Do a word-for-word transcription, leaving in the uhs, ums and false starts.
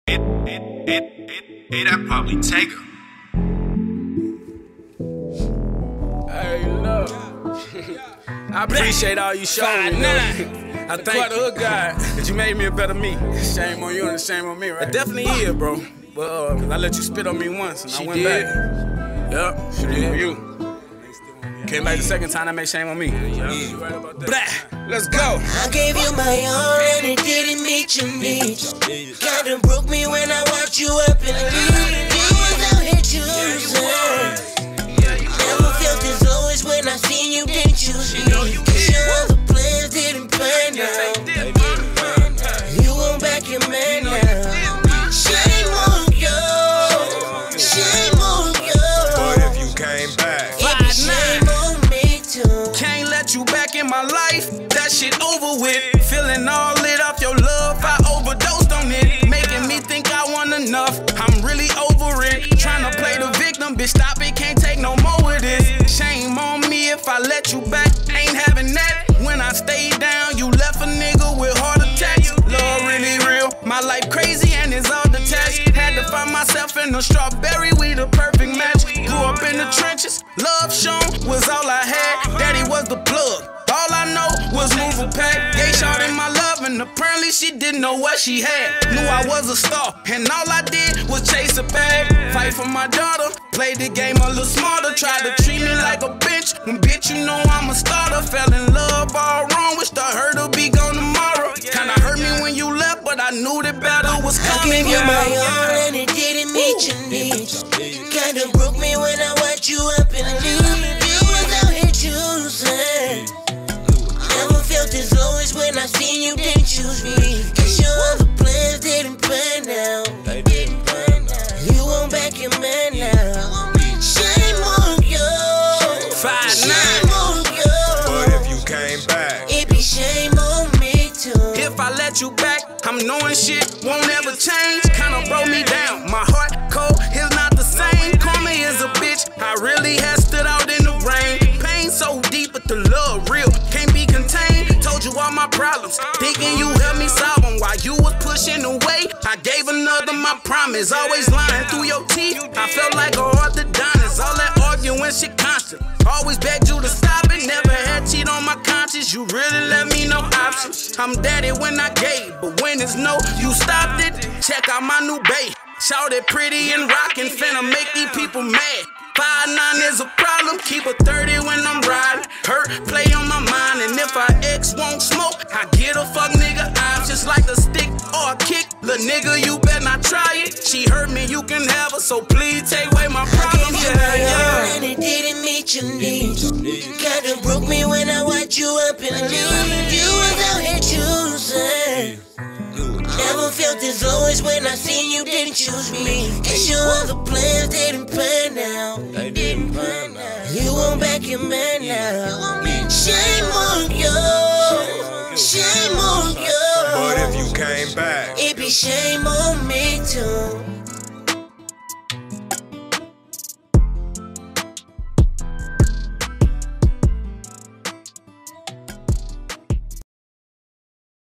It, it, it, it, it, I'd probably take her. Hey, look. I appreciate all you showed me, man. I thank the hood guy that you made me a better me. Shame on you and shame on me, right? It definitely is, bro. But uh, cause I let you spit on me once and she I went did. back. Yep, she did. For you. Came back the second time, that made shame on me. Yeah. Yeah. Blah. Let's go. I gave you my all and it didn't meet your needs. Kinda broke me when I watched you up in the lead. You was out here choosing. Never felt as low as when I seen you didn't choose me. Cause your other plans didn't pan out. You won't back your man now. Shame on you. Shame on you. But if you came back, it be shame on me too. Can't let you back in my life. That shit over with. Feeling all lit off your love. I overdosed on it. Making me think I want enough. I'm really over it. Trying to play the victim. Bitch, stop it. Can't take no more of this. Shame on me if I let you back. Ain't having that. When I stayed down, you left a nigga with heart attacks. Love really real. My life crazy and it's all detached. Had to find myself in a strawberry. We the perfect match. Grew up in the trenches. Love shown was all I had. Daddy was the plug. All I know was move a pack. Gay shot in my love and apparently she didn't know what she had. Knew I was a star and all I did was chase a bag. Fight for my daughter. Played the game a little smarter. Tried to treat me like a bitch. When bitch you know I'm a starter. Fell in love all wrong. Wished I heard her be gone tomorrow. Kinda hurt me when you left but I knew that battle was coming. I gave you my all and it didn't meet your needs. Kinda broke me when I watched you up in the lead. You was out here choosing. Never felt as low as when I seen you didn't choose me. Cause your other plans didn't pan out. They didn't pan out. You won't back your man now. Shame on you. Five Shame nine. on you. but if you came back, It be shame on me too. If I let you back, I'm knowing shit won't ever change. Kinda broke me down. My heart cold is not the same. Call me as a bitch. I really had stood out in the rain. Pain so deep, but the love real can't be contained. Told you all my problems, thinking you helped me solve them. While you was pushing away, I gave another my promise. Always lying through your teeth. I felt like a orthodontist. All that arguing shit constant. Always begged you to stop it. Never had cheat on my conscience. You really left me no options. I'm daddy when I gave, but when it's no, you stopped it. Check out my new bae. Shout it pretty and rockin', finna make these people mad. Five nine is a problem, keep a thirty when I'm riding. Hurt, play on my mind, and if our ex won't smoke, I get a fuck nigga options like a stick or a kick. Lil' nigga, you better not try it. She hurt me, you can have her, so please take away my problem. I gave you my all and it didn't meet your needs. Kinda broke me when I watched you up in the lead. You was out here choosing. Never felt as low as when I seen you didn't choose me. Cause your other plans didn't pan out. They didn't pan out. You won't back your man now. Shame on you. Shame on you. but if you came back, It be shame on me too.